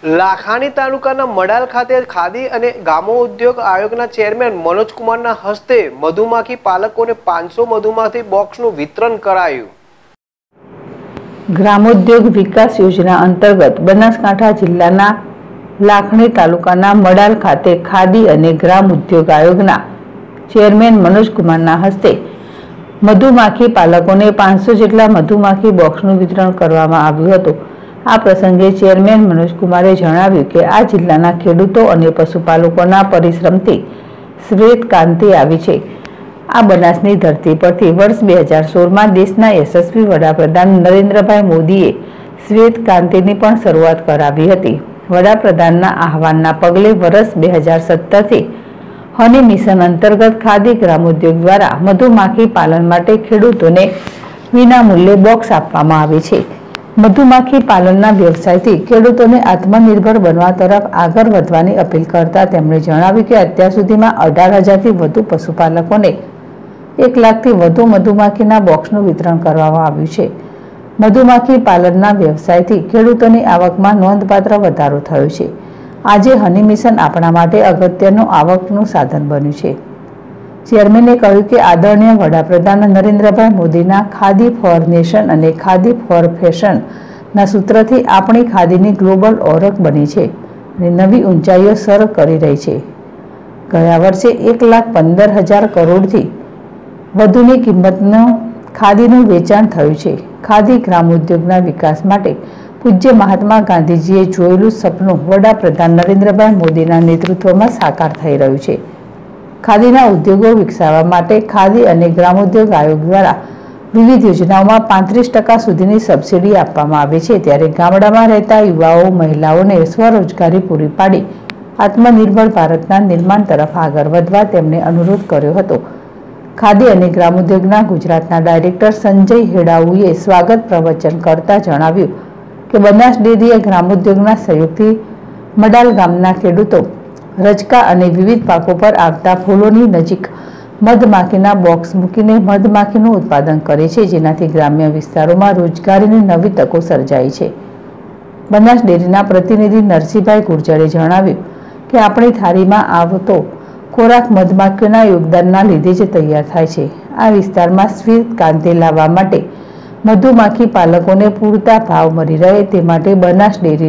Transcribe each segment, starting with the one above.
લાખાણી તાલુકાના મડાલ ખાતે ખાદી અને ગ્રામોદ્યોગ આયોગના ચેરમેન મનોજ કુમારના હસ્તે મધુમાખી પાલકોને 500 મધુમાખી બોક્સનું વિતરણ કરાયું। ગ્રામોદ્યોગ વિકાસ યોજના અંતર્ગત બનાસકાંઠા જિલ્લાના લાખણી તાલુકાના મડાલ ખાતે ખાદી અને ગ્રામ ઉદ્યોગ આયોગના ચેરમેન મનોજ કુમારના હસ્તે મધુમાખી પાલકોને 500 જેટલા મધુમાખી બોક્સનું વિતરણ કરવામાં આવ્યું હતું। આ પ્રસંગે ચેરમેન મનોજ કુમારે જણાવ્યું કે આ જિલ્લાના ખેડૂતો અને પશુપાલકોના પરિશ્રમથી શ્વેત ક્રાંતિ આવી છે। આ બનાસની ધરતી પરથી વર્ષ 2016માં દેશના યશસ્વી વડાપ્રધાન નરેન્દ્રભાઈ મોદીએ શ્વેત ક્રાંતિની પણ શરૂઆત કરાવી હતી। વડાપ્રધાનના આહવાનના પગલે વર્ષ 2017થી હની મિશન અંતર્ગત ખાદી ગ્રામોદ્યોગ દ્વારા મધુમાખી પાલન માટે ખેડૂતોને વિનામૂલ્યે બોક્સ આપવામાં આવે છે। મધુમાખી પાલનના વ્યવસાયથી ખેડૂતોને આત્મનિર્ભર બનવા તરફ આગળ વધવાની અપીલ કરતા તેમણે જણાવ્યું કે અત્યાર સુધીમાં 18,000થી વધુ પશુપાલકોને 1 લાખથી વધુ મધુમાખીના બોક્સનું વિતરણ કરવામાં આવ્યું છે। મધુમાખી પાલનના વ્યવસાયથી ખેડૂતોની આવકમાં નોંધપાત્ર વધારો થયો છે। આજે હની મિશન આપણા માટે અગત્યનું આવકનું સાધન બન્યું છે। ચેરમેને કહ્યું કે આદરણીય વડાપ્રધાન નરેન્દ્રભાઈ મોદીના ખાદી ફોર નેશન અને ખાદી ફોર ફેશનના સૂત્રથી આપણી ખાદીની ગ્લોબલ ઓળખ બની છે અને નવી ઊંચાઈઓ સર કરી રહી છે। ગયા વર્ષે 1,15,000 કરોડથી વધુની કિંમતનું ખાદીનું વેચાણ થયું છે। ખાદી ગ્રામ ઉદ્યોગના વિકાસ માટે પૂજ્ય મહાત્મા ગાંધીજીએ જોયેલું સપનું વડાપ્રધાન નરેન્દ્રભાઈ મોદીના નેતૃત્વમાં સાકાર થઈ રહ્યું છે। ખાદીના ઉદ્યોગો વિકસાવવા માટે ખાદી અને ગ્રામોદ્યોગ આયોગ દ્વારા વિવિધ યોજનાઓમાં 35% સુધીની સબસિડી આપવામાં આવે છે। ત્યારે ગામડામાં રહેતા યુવાઓ મહિલાઓને સ્વરોજગારી પૂરી પાડી આત્મનિર્ભર ભારતના નિર્માણ તરફ આગળ વધવા તેમણે અનુરોધ કર્યો હતો। ખાદી અને ગ્રામોદ્યોગના ગુજરાતના ડાયરેક્ટર સંજય હેડાઉએ સ્વાગત પ્રવચન કરતા જણાવ્યું કે બનાસ ડેરીએ ગ્રામોદ્યોગના સહયોગથી મડાલ ગામના ખેડૂતો રજકા અને વિવિધ પાકો પર આવતા ફૂલોની નજીક મધમાખીના બોક્સ મૂકીને મધમાખીનું ઉત્પાદન કરે છે, જેનાથી ગ્રામ્ય વિસ્તારોમાં રોજગારીની નવી તકો સર્જાઈ છે। બનાસ ડેરીના પ્રતિનિધિ નરસિંહભાઈ ગુર્જરે જણાવ્યું કે આપણી થાળીમાં આવતો ખોરાક મધમાખીના યોગદાનના લીધે જ તૈયાર થાય છે। આ વિસ્તારમાં શ્વેત ક્રાંતિ લાવવા માટે મધુમાખી પાલકોને પૂરતા ભાવ મળી રહે તે માટે બનાસ ડેરી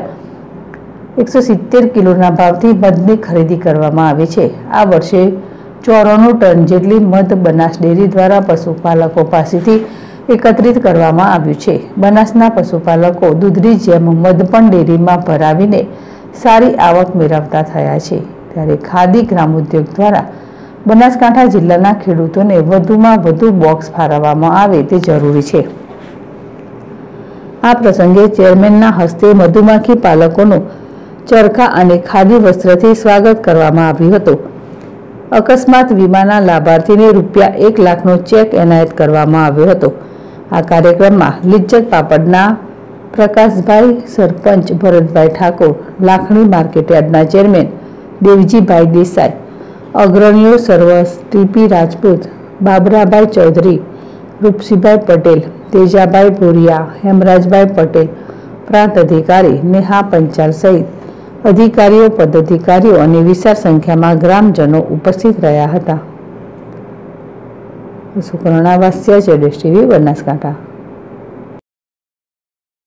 ₹170 કિલોના ભાવથી મધની ખરીદી કરવામાં આવે છે। આ વર્ષે 94 ટન જેટલી મધ બનાસ ડેરી દ્વારા પશુપાલકો પાસેથી એકત્રિત કરવામાં આવ્યું છે। બનાસના પશુપાલકો દૂધની જેમ મધ પણ ડેરીમાં ભરાવીને સારી આવક મેળવતા થયા છે। ત્યારે ખાદી ગ્રામોદ્યોગ દ્વારા બનાસકાંઠા જિલ્લાના ખેડૂતોને વધુમાં વધુ બોક્સ ફાળવવામાં આવે તે જરૂરી છે। આ પ્રસંગે ચેરમેનના હસ્તે મધુમાખી પાલકોનું ચરખા અને ખાદી વસ્ત્રથી સ્વાગત કરવામાં આવ્યું હતું। અકસ્માત વીમાના લાભાર્થીને ₹1 લાખનો ચેક એનાયત કરવામાં આવ્યો હતો। આ કાર્યક્રમમાં લિજ્જત પાપડના પ્રકાશભાઈ, સરપંચ ભરતભાઈ ઠાકોર, લાખણી માર્કેટયાર્ડના ચેરમેન દેવજીભાઈ દેસાઈ, અગ્રણીઓ સર્વસ ટીપી રાજપૂત, બાબરાભાઈ ચૌધરી, રૂપસીભાઈ પટેલ, તેજાભાઈ ભોરિયા, હેમરાજભાઈ પટેલ, પ્રાંત અધિકારી નેહા પંચાલ સહિત અધિકારીઓ, પદાધિકારીઓ અને વિશાળ સંખ્યામાં ગ્રામજનો ઉપસ્થિત રહ્યા હતા। સુકર્ણા વાસ્યા, ZSTV બનાસકાંઠા।